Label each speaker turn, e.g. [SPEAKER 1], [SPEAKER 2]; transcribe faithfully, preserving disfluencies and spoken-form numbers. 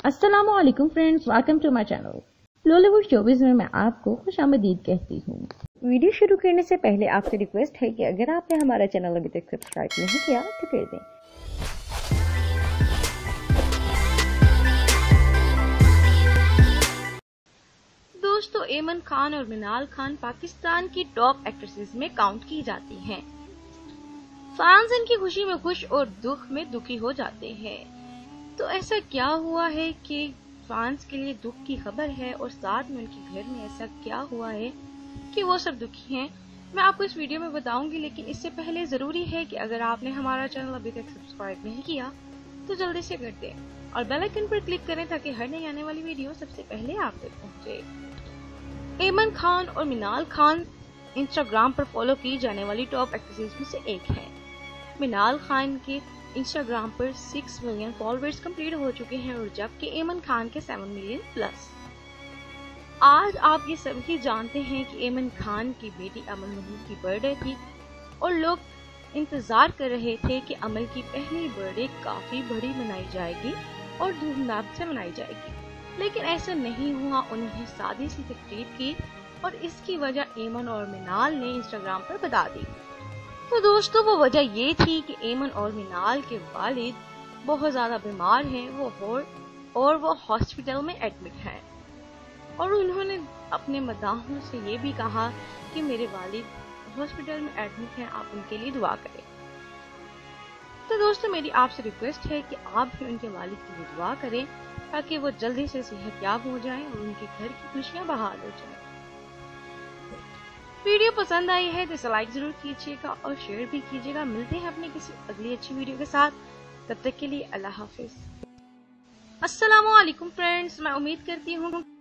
[SPEAKER 1] अस्सलाम वालेकुम friends, welcome to my channel. Lollywood showbiz में मैं आपको खुश आमदीद कहती हूँ। वीडियो शुरू करने से पहले आपसे रिक्वेस्ट है कि अगर आपने हमारा चैनल अभी तक सब्सक्राइब नहीं किया तो कर दें।
[SPEAKER 2] दोस्तों, एमन खान और मिनाल खान पाकिस्तान की टॉप एक्ट्रेसेस में काउंट की जाती हैं। फैंस इनकी खुशी में खुश और दुख में दुखी हो जाते हैं। तो ऐसा क्या हुआ है कि फैंस के लिए दुख की खबर है और साथ में उनके घर में ऐसा क्या हुआ है कि वो सब दुखी हैं, मैं आपको इस वीडियो में बताऊंगी। लेकिन इससे पहले जरूरी है कि अगर आपने हमारा चैनल अभी तक सब्सक्राइब नहीं किया तो जल्दी से कर दें और बेल आइकन पर क्लिक करें ताकि हर नई आने वाली वीडियो सबसे पहले आप तक पहुंचे। एमन खान और मिनाल खान इंस्टाग्राम पर फॉलो की जाने वाली टॉप एक्ट्रेसेस में से एक है। मिनाल खान के इंस्टाग्राम पर सिक्स मिलियन फॉलोअर्स कंप्लीट हो चुके हैं और जबकि एमन खान के सेवन मिलियन प्लस। आज आप ये सभी जानते हैं कि एमन खान की बेटी अमल महमूद की बर्थडे थी और लोग इंतजार कर रहे थे कि अमल की पहली बर्थडे काफी बड़ी मनाई जाएगी और धूमधाम से मनाई जाएगी, लेकिन ऐसा नहीं हुआ। उन्हें सादी सी तकरीब की और इसकी वजह एमन और मिनाल ने इंस्टाग्राम पर बता दी। तो दोस्तों, वो वजह ये थी कि एमन और मिनाल के वालिद बहुत ज्यादा बीमार हैं, वो हो, और वो हॉस्पिटल में एडमिट हैं और उन्होंने अपने मदाहों से ये भी कहा कि मेरे वालिद हॉस्पिटल में एडमिट हैं, आप उनके लिए दुआ करें। तो दोस्तों, मेरी आपसे रिक्वेस्ट है कि आप भी उनके वालिद के लिए दुआ करें ताकि वो जल्दी से सेहतयाब हो जाएं और उनके घर की खुशियां बहाल हो जाएं। वीडियो पसंद आई है तो इसे लाइक जरूर कीजिएगा और शेयर भी कीजिएगा। मिलते हैं अपनी किसी अगली अच्छी वीडियो के साथ, तब तक के लिए अल्लाह हाफिज। अस्सलाम वालेकुम फ्रेंड्स, मैं उम्मीद करती हूँ